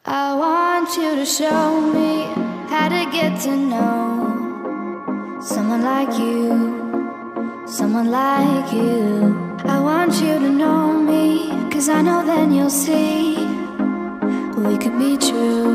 I want you to show me how to get to know someone like you, someone like you. I want you to know me, 'cause I know then you'll see we could be true,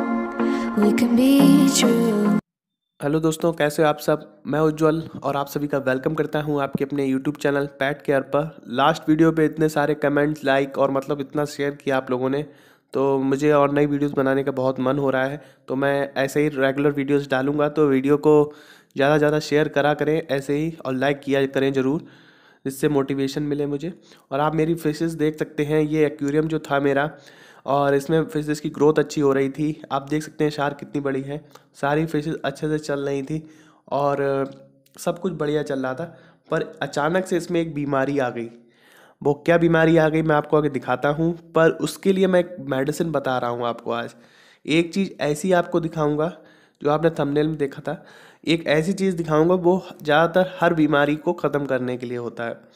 we can be true. Hello दोस्तों, कैसे हो आप सब। मैं उज्जवल और आप सभी का वेलकम करता हूं आपके अपने यूट्यूब चैनल पैट केयर पर। लास्ट वीडियो पे इतने सारे कमेंट्स, लाइक और मतलब इतना शेयर किया आप लोगों ने, तो मुझे और नई वीडियोस बनाने का बहुत मन हो रहा है। तो मैं ऐसे ही रेगुलर वीडियोस डालूंगा, तो वीडियो को ज़्यादा ज़्यादा शेयर करा करें ऐसे ही, और लाइक किया करें ज़रूर, जिससे मोटिवेशन मिले मुझे। और आप मेरी फिशेस देख सकते हैं, ये एक्वेरियम जो था मेरा, और इसमें फिशेस की ग्रोथ अच्छी हो रही थी। आप देख सकते हैं शार्क कितनी बड़ी है, सारी फिशेस अच्छे से चल रही थी और सब कुछ बढ़िया चल रहा था। पर अचानक से इसमें एक बीमारी आ गई। वो क्या बीमारी आ गई मैं आपको आगे दिखाता हूँ, पर उसके लिए मैं एक मेडिसिन बता रहा हूँ आपको आज। एक चीज़ ऐसी आपको दिखाऊंगा जो आपने थंबनेल में देखा था। एक ऐसी चीज़ दिखाऊंगा वो ज़्यादातर हर बीमारी को ख़त्म करने के लिए होता है।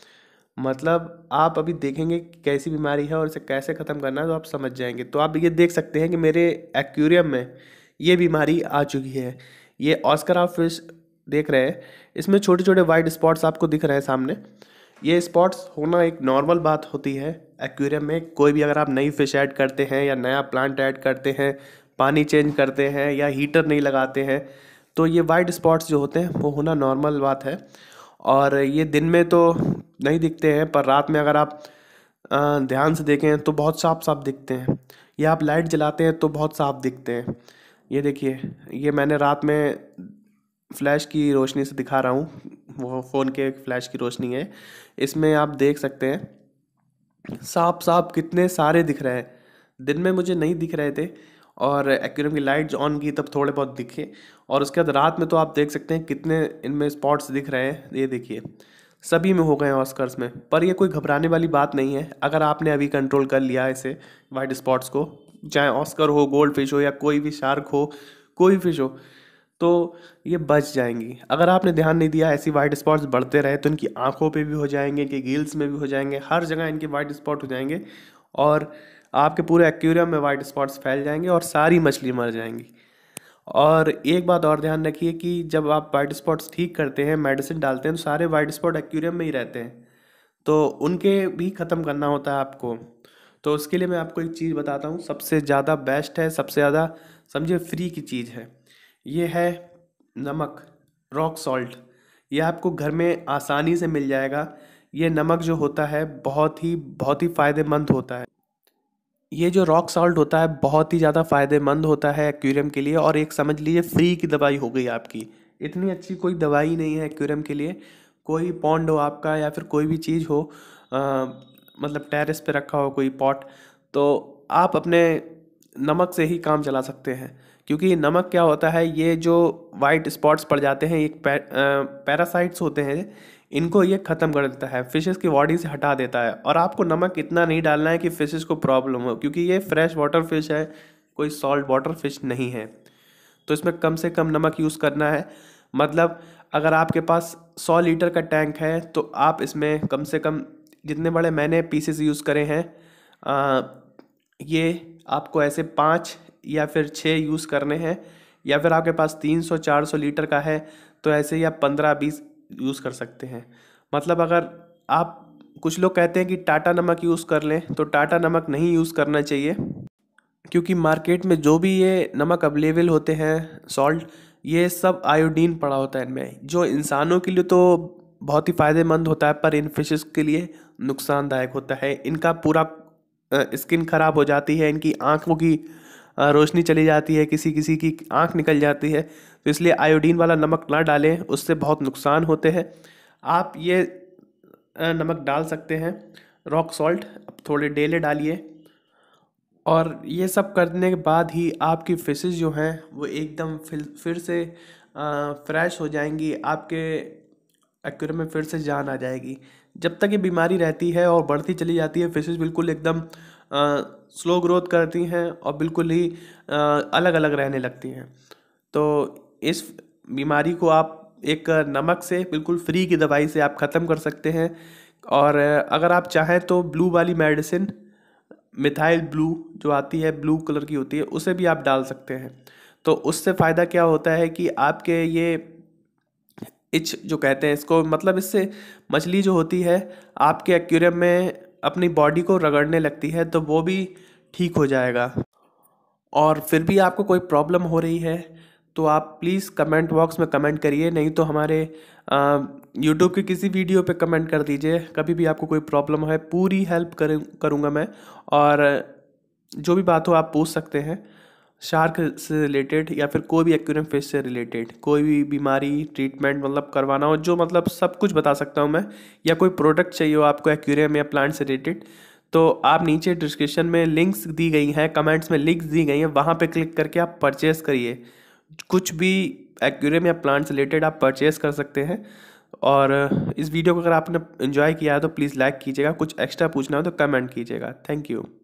मतलब आप अभी देखेंगे कि कैसी बीमारी है और इसे कैसे ख़त्म करना है, तो आप समझ जाएंगे। तो आप ये देख सकते हैं कि मेरे एक्वेरियम में ये बीमारी आ चुकी है। ये ऑस्कर ऑफ फिश देख रहे हैं, इसमें छोटे छोटे वाइट स्पॉट्स आपको दिख रहे हैं सामने। ये स्पॉट्स होना एक नॉर्मल बात होती है एक्वेरियम में। कोई भी अगर आप नई फिश ऐड करते हैं या नया प्लांट ऐड करते हैं, पानी चेंज करते हैं या हीटर नहीं लगाते हैं, तो ये वाइट स्पॉट्स जो होते हैं वो होना नॉर्मल बात है। और ये दिन में तो नहीं दिखते हैं, पर रात में अगर आप ध्यान से देखें तो बहुत साफ साफ दिखते हैं। या आप लाइट जलाते हैं तो बहुत साफ दिखते हैं। ये देखिए, ये मैंने रात में फ्लैश की रोशनी से दिखा रहा हूँ, वो फ़ोन के फ्लैश की रोशनी है। इसमें आप देख सकते हैं साफ साफ कितने सारे दिख रहे हैं। दिन में मुझे नहीं दिख रहे थे, और एक्वेरियम की लाइट ऑन की तब थोड़े बहुत दिखे। और उसके बाद रात में तो आप देख सकते हैं कितने इनमें स्पॉट्स दिख रहे हैं। ये देखिए, सभी में हो गए हैं ऑस्कर्स में। पर ये कोई घबराने वाली बात नहीं है। अगर आपने अभी कंट्रोल कर लिया इसे, वाइट स्पॉट्स को, चाहे ऑस्कर हो, गोल्ड फिश हो, या कोई भी शार्क हो, कोई फिश हो, तो ये बच जाएंगी। अगर आपने ध्यान नहीं दिया, ऐसी वाइट स्पॉट्स बढ़ते रहे तो इनकी आंखों पे भी हो जाएंगे, इनके गिल्स में भी हो जाएंगे, हर जगह इनके वाइट स्पॉट हो जाएंगे, और आपके पूरे एक्वेरियम में वाइट स्पॉट्स फैल जाएंगे और सारी मछली मर जाएंगी। और एक बात और ध्यान रखिए कि जब आप वाइट स्पॉट्स ठीक करते हैं, मेडिसिन डालते हैं, तो सारे वाइट स्पॉट एक्वेरियम में ही रहते हैं, तो उनके भी ख़त्म करना होता है आपको। तो उसके लिए मैं आपको एक चीज़ बताता हूँ, सबसे ज़्यादा बेस्ट है, सबसे ज़्यादा समझिए फ्री की चीज़ है। ये है नमक, रॉक सॉल्ट। ये आपको घर में आसानी से मिल जाएगा। ये नमक जो होता है बहुत ही फ़ायदेमंद होता है। ये जो रॉक सॉल्ट होता है बहुत ही ज़्यादा फ़ायदेमंद होता है एक्वेरियम के लिए, और एक समझ लीजिए फ्री की दवाई हो गई आपकी। इतनी अच्छी कोई दवाई नहीं है एक्वेरियम के लिए। कोई पॉन्ड हो आपका या फिर कोई भी चीज़ हो, मतलब टेरेस पे रखा हो कोई पॉट, तो आप अपने नमक से ही काम चला सकते हैं। क्योंकि नमक क्या होता है, ये जो वाइट स्पॉट्स पड़ जाते हैं, एक पैरासाइट्स होते हैं, इनको ये ख़त्म कर देता है, फिशेस की बॉडी से हटा देता है। और आपको नमक इतना नहीं डालना है कि फिशेस को प्रॉब्लम हो, क्योंकि ये फ्रेश वाटर फिश है, कोई सॉल्ट वाटर फिश नहीं है। तो इसमें कम से कम नमक यूज़ करना है। मतलब अगर आपके पास 100 लीटर का टैंक है, तो आप इसमें कम से कम, जितने बड़े मैंने पीसेस यूज़ करे हैं, ये आपको ऐसे 5 या फिर 6 यूज़ करने हैं। या फिर आपके पास 300-400 लीटर का है, तो ऐसे ही आप 15-20 यूज़ कर सकते हैं। मतलब अगर आप, कुछ लोग कहते हैं कि टाटा नमक यूज़ कर लें, तो टाटा नमक नहीं यूज़ करना चाहिए। क्योंकि मार्केट में जो भी ये नमक अवेलेबल होते हैं, सॉल्ट, ये सब आयोडीन पड़ा होता है इनमें, जो इंसानों के लिए तो बहुत ही फ़ायदेमंद होता है, पर इन फिशेस के लिए नुकसानदायक होता है। इनका पूरा स्किन खराब हो जाती है, इनकी आँखों की रोशनी चली जाती है, किसी किसी की आँख निकल जाती है। तो इसलिए आयोडीन वाला नमक ना डालें, उससे बहुत नुकसान होते हैं। आप ये नमक डाल सकते हैं, रॉक सॉल्ट, थोड़े डेले डालिए। और ये सब करने के बाद ही आपकी फिशेस जो हैं वो एकदम फिर से फ्रेश हो जाएंगी, आपके एक्वेरियम में फिर से जान आ जाएगी। जब तक ये बीमारी रहती है और बढ़ती चली जाती है, फिशेस बिल्कुल एकदम स्लो ग्रोथ करती हैं और बिल्कुल ही अलग अलग रहने लगती हैं। तो इस बीमारी को आप एक नमक से, बिल्कुल फ्री की दवाई से आप ख़त्म कर सकते हैं। और अगर आप चाहें तो ब्लू वाली मेडिसिन मिथाइल ब्लू जो आती है, ब्लू कलर की होती है, उसे भी आप डाल सकते हैं। तो उससे फ़ायदा क्या होता है कि आपके ये इच जो कहते हैं इसको, मतलब इससे मछली जो होती है आपके एक्वेरियम में अपनी बॉडी को रगड़ने लगती है, तो वो भी ठीक हो जाएगा। और फिर भी आपको कोई प्रॉब्लम हो रही है तो आप प्लीज़ कमेंट बॉक्स में कमेंट करिए, नहीं तो हमारे यूट्यूब की किसी वीडियो पे कमेंट कर दीजिए। कभी भी आपको कोई प्रॉब्लम है पूरी हेल्प करूँगा मैं। और जो भी बात हो आप पूछ सकते हैं, शार्क से रिलेटेड या फिर कोई भी एक्वेरियम फिश से रिलेटेड कोई भी बीमारी ट्रीटमेंट मतलब करवाना हो, जो मतलब सब कुछ बता सकता हूँ मैं। या कोई प्रोडक्ट चाहिए हो आपको एक्वेरियम या प्लांट से रिलेटेड, तो आप नीचे डिस्क्रिप्शन में लिंक्स दी गई हैं, कमेंट्स में लिंक्स दी गई हैं, वहाँ पे क्लिक करके आप परचेज़ करिए। कुछ भी एक्वेरियम या प्लांट से रिलेटेड आप परचेज़ कर सकते हैं। और इस वीडियो को अगर आपने एंजॉय किया है तो प्लीज़ लाइक कीजिएगा। कुछ एक्स्ट्रा पूछना हो तो कमेंट कीजिएगा। Thank you.